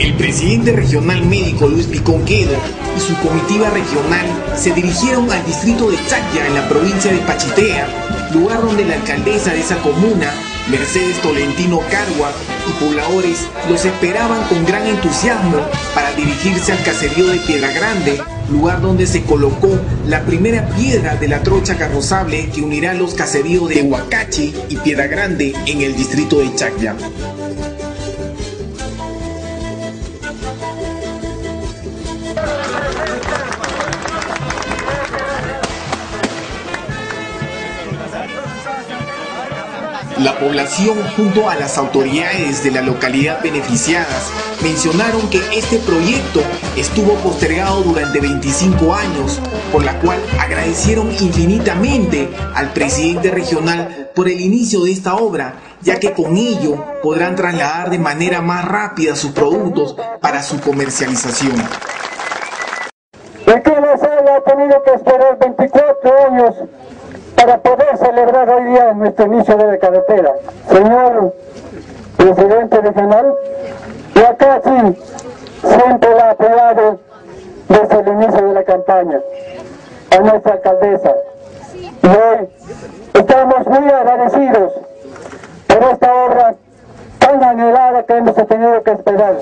El presidente regional médico Luis Picón Quedo y su comitiva regional se dirigieron al distrito de Chacya en la provincia de Pachitea, lugar donde la alcaldesa de esa comuna, Mercedes Tolentino Carua, y pobladores los esperaban con gran entusiasmo para dirigirse al caserío de Piedra Grande, lugar donde se colocó la primera piedra de la trocha carrozable que unirá los caseríos de Huacachi y Piedra Grande en el distrito de Chacya. La población junto a las autoridades de la localidad beneficiadas mencionaron que este proyecto estuvo postergado durante 25 años, por la cual agradecieron infinitamente al presidente regional por el inicio de esta obra, ya que con ello podrán trasladar de manera más rápida sus productos para su comercialización. ¿De qué nos haya tenido que esperar 24 años para poder celebrar hoy día nuestro inicio de la carretera? Señor presidente regional, Huacachi siempre la ha apoyado desde el inicio de la campaña a nuestra alcaldesa, y hoy estamos muy agradecidos por esta obra tan anhelada que hemos tenido que esperar.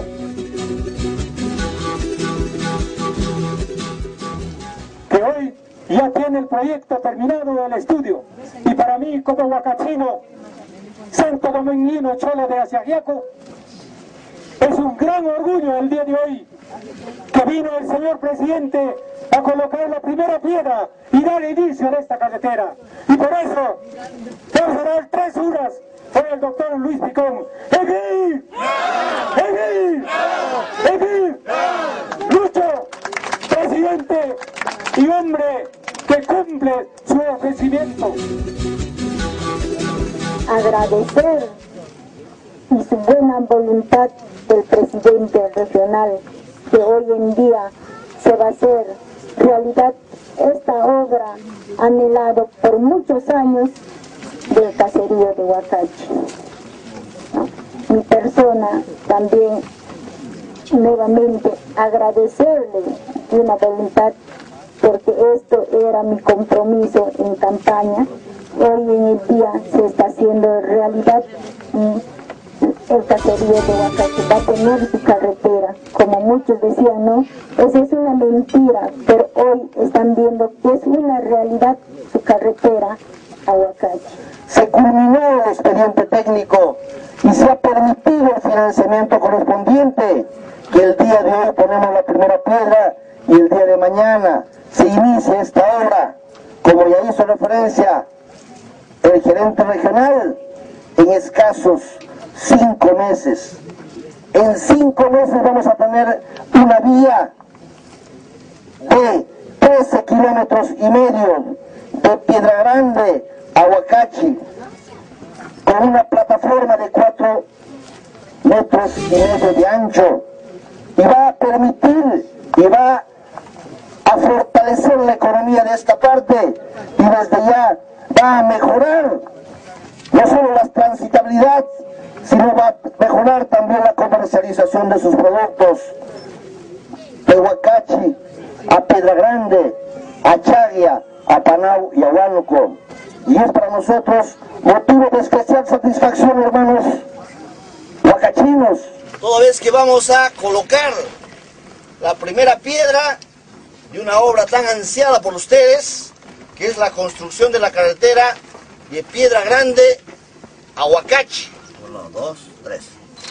Que hoy ya tiene el proyecto terminado del estudio, y para mí como huacachino, santo dominguino cholo de Asiagiaco, es un gran orgullo el día de hoy que vino el señor presidente a colocar la primera piedra y dar inicio a esta carretera. Y por eso vamos a dar 3 horas por el doctor Luis Picón. ¡Evi! ¡Evi! ¡Evi! ¡Lucho! Presidente y hombre que cumple su ofrecimiento. Agradecer y su buena voluntad del presidente regional, que hoy en día se va a hacer realidad esta obra anhelada por muchos años del caserío de Huacachi. Mi persona también nuevamente agradecerle de una voluntad, porque esto era mi compromiso en campaña. Hoy en el día se está haciendo realidad y el caserío de Huacachi va a tener su carretera. Como muchos decían, no, esa es una mentira, pero hoy están viendo que es una realidad su carretera a Huacachi. Se culminó el expediente técnico y se ha permitido el financiamiento correspondiente, que el día de hoy ponemos la primera piedra y el día de mañana se inicia esta obra. Como ya hizo referencia el gerente regional, en escasos 5 meses. En 5 meses vamos a tener una vía de 13,5 kilómetros de Piedra Grande a Huacachi, con una plataforma de 4,5 metros de ancho, y va a permitir y va a fortalecer la economía de esta parte, y desde ya va a mejorar no solo la transitabilidad, sino va a mejorar también la comercialización de sus productos. De Huacachi a Piedra Grande, a Chacya, a Panau y a Huánuco. Y es para nosotros motivo de especial satisfacción, hermanos huacachinos. Toda vez que vamos a colocar la primera piedra de una obra tan ansiada por ustedes, que es la construcción de la carretera de Piedra Grande a Huacachi. 1, 2, 3.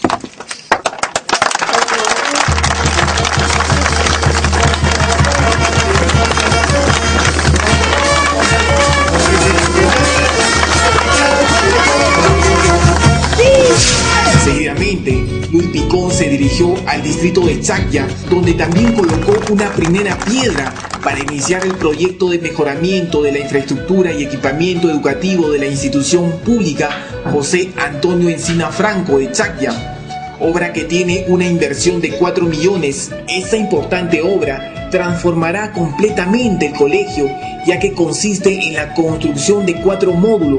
Seguidamente, Luis Picón se dirigió al distrito de Chacya, donde también colocó una primera piedra para iniciar el proyecto de mejoramiento de la infraestructura y equipamiento educativo de la institución pública José Antonio Encina Franco de Chacya, obra que tiene una inversión de 4 millones. Esta importante obra transformará completamente el colegio, ya que consiste en la construcción de 4 módulos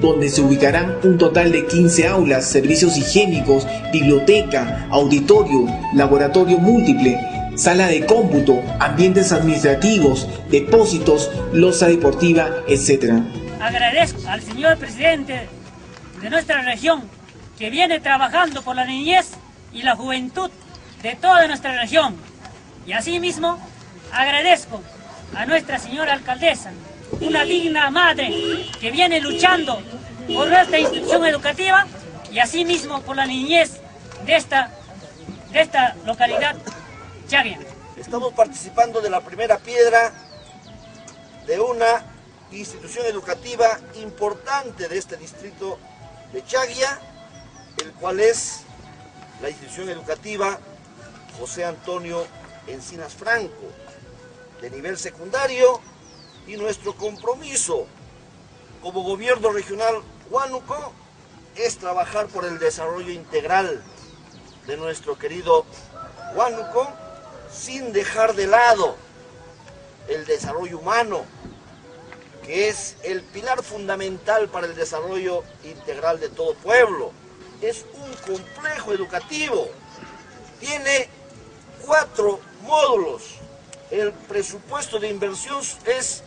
donde se ubicarán un total de 15 aulas, servicios higiénicos, biblioteca, auditorio, laboratorio múltiple, sala de cómputo, ambientes administrativos, depósitos, loza deportiva, etc. Agradezco al señor presidente de nuestra región que viene trabajando por la niñez y la juventud de toda nuestra región. Y asimismo agradezco a nuestra señora alcaldesa, una digna madre que viene luchando por nuestra institución educativa y asimismo por la niñez de esta localidad Chagua. Estamos participando de la primera piedra de una institución educativa importante de este distrito de Chagua, el cual es la institución educativa José Antonio Encinas Franco, de nivel secundario, y nuestro compromiso como gobierno regional Huánuco es trabajar por el desarrollo integral de nuestro querido Huánuco, sin dejar de lado el desarrollo humano, que es el pilar fundamental para el desarrollo integral de todo pueblo. Es un complejo educativo, tiene 4 módulos, el presupuesto de inversión es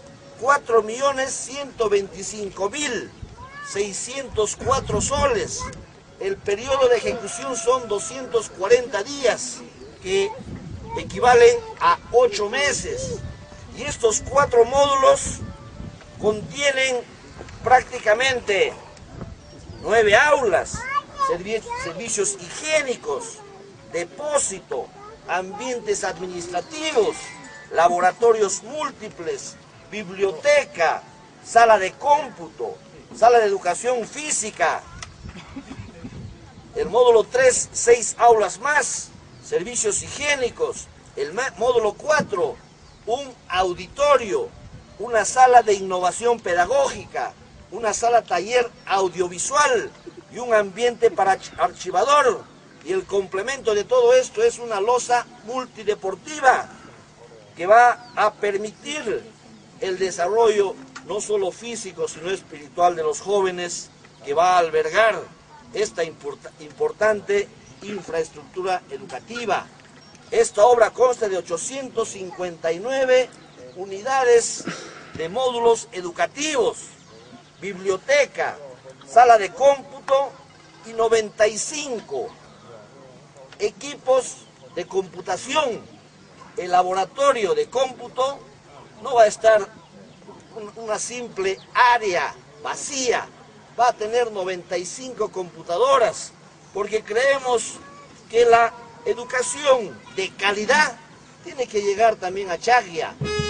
4.125.604 soles, el periodo de ejecución son 240 días, que equivalen a 8 meses, y estos 4 módulos contienen prácticamente 9 aulas, servicios higiénicos, depósito, ambientes administrativos, laboratorios múltiples, biblioteca, sala de cómputo, sala de educación física. El módulo 3, 6 aulas más, servicios higiénicos. El módulo 4, un auditorio, una sala de innovación pedagógica, una sala taller audiovisual y un ambiente para archivador. Y el complemento de todo esto es una loza multideportiva que va a permitir el desarrollo no solo físico sino espiritual de los jóvenes, que va a albergar esta importante infraestructura educativa. Esta obra consta de 859 unidades de módulos educativos, biblioteca, sala de cómputo y 95 equipos de computación. El laboratorio de cómputo no va a estar una simple área vacía, va a tener 95 computadoras, porque creemos que la educación de calidad tiene que llegar también a Chagua.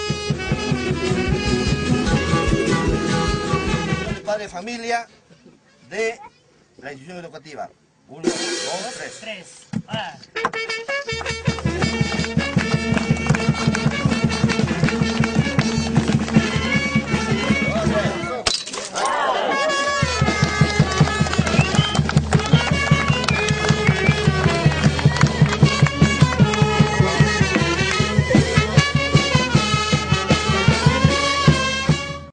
Padre de familia de la institución educativa. 1, 2, 3.